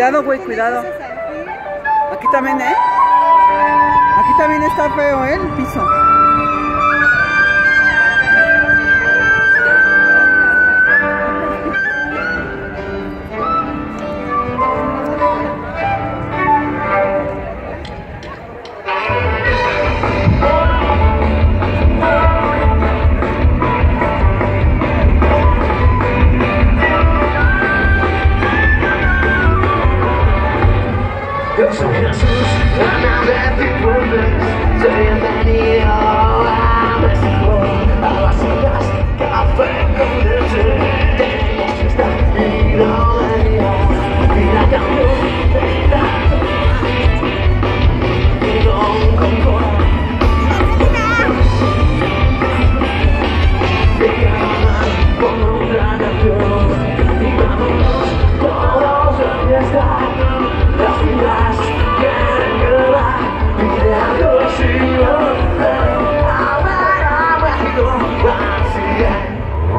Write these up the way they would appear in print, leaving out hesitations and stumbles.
Cuidado, güey, cuidado. Aquí también, ¿eh? Aquí también está feo, ¿eh? El piso. Yo soy Jesús, una vez y vuelves. Soy bienvenido a México. A las horas, café con leche. Tenemos esta ironía. Mira cambio, mira con cola. Llegamos con otra canción. Y vámonos todos a fiesta. Las vidas quieren quedar mirando así, a México, así es.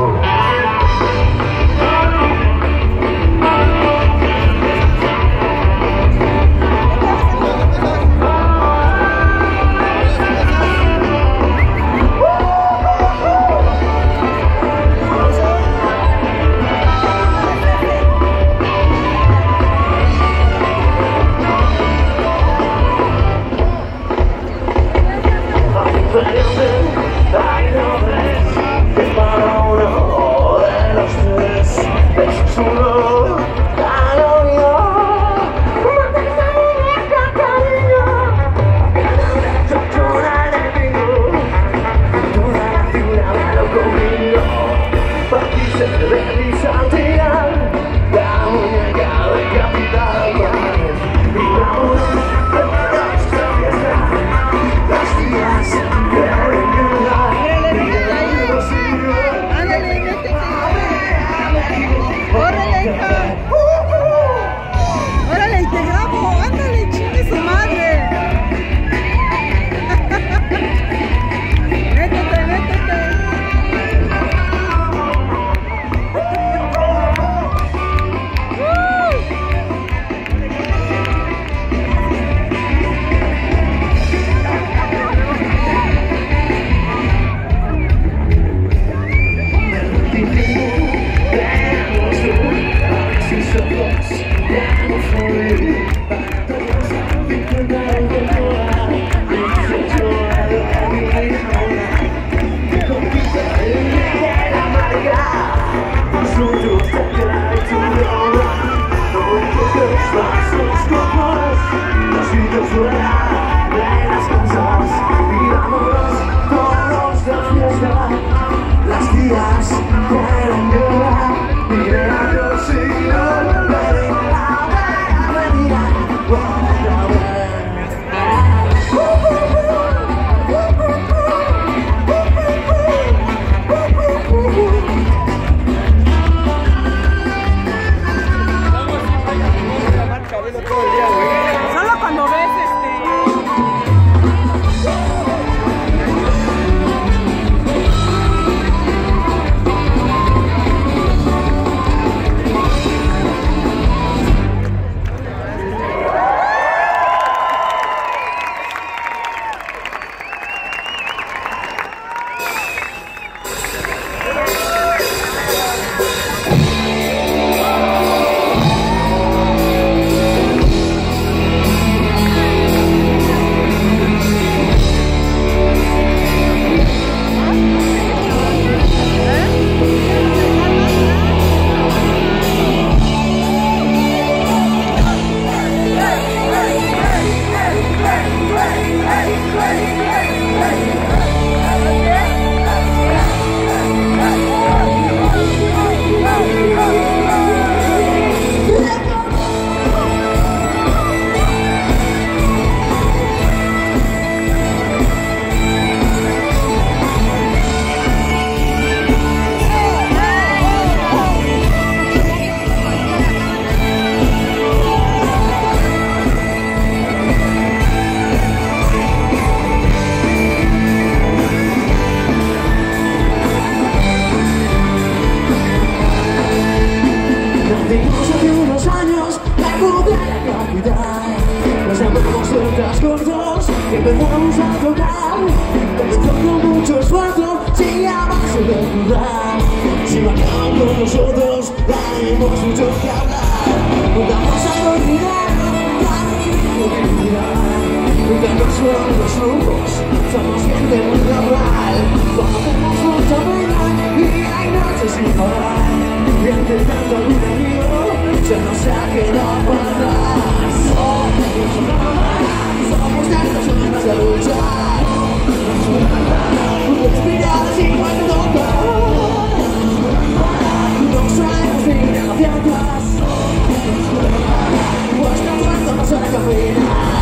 Ay, no ves que para uno de los tres eso es uno al oído. Mata esa muñeca, cariño. Yo la enemigo. Toda la ciudad me lo conmigo. Aquí se ve mi santidad. La muñeca de Capital Juárez. Y vámonos a esta fiesta. Las días ¡Órale, y te grabo! ¡Ándale, chingue su madre! ¡Métete, métete! acaban con nosotros, haremos mucho que hablar. Nunca vamos a olvidar la vida. Nunca nos fueron los lujos, somos gente muy normal. Cuando hacemos mucha pena y hay noches sin parar. Y entre tanto algún amigo se nos ha quedado atrás. Somos tantos ganas de luchar. Respirar así cuando toca. No sabemos mirar hacia atrás. Vuestra fuerza nos hará caminar.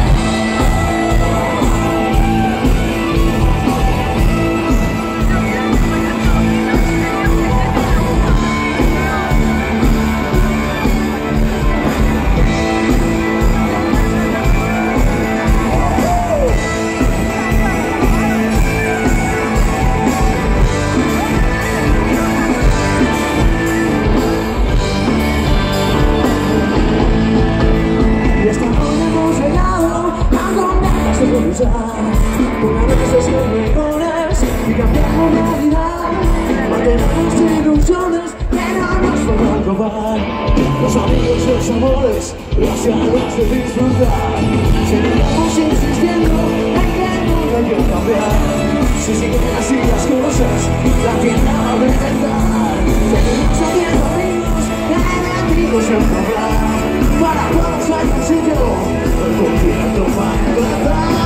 Una vez de ser mejores y cambiamos realidad. Mantenemos ilusiones que no nos podrán robar. Los amigos, los amores, las ganas de disfrutar. Seguiremos insistiendo en que nunca hay que cambiar. Si siguen así las cosas, la tienda va a reventar. Seguimos haciendo amigos, enemigos en hablar. Para todos hay un sitio, el concierto va a empezar.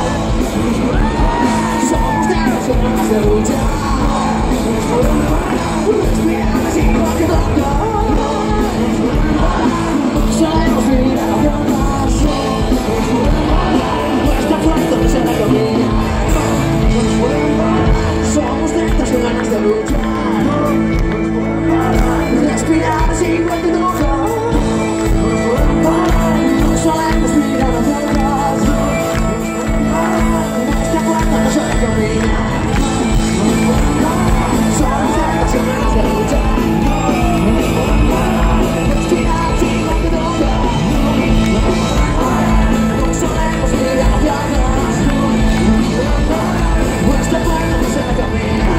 Somos de las ganas de luchar. Respirar así porque toca. Sabemos mirar hacia atrás. Nuestra fuerza nos hará caminar. Somos de las ganas de luchar. Respirar así porque toca. No sabemos mirar hacia atrás. Nuestra fuerza nos hará caminar. Somos de las ganas de luchar. Respirar así porque toca. No sabemos mirar hacia atrás. Nuestra fuerza nos hará caminar.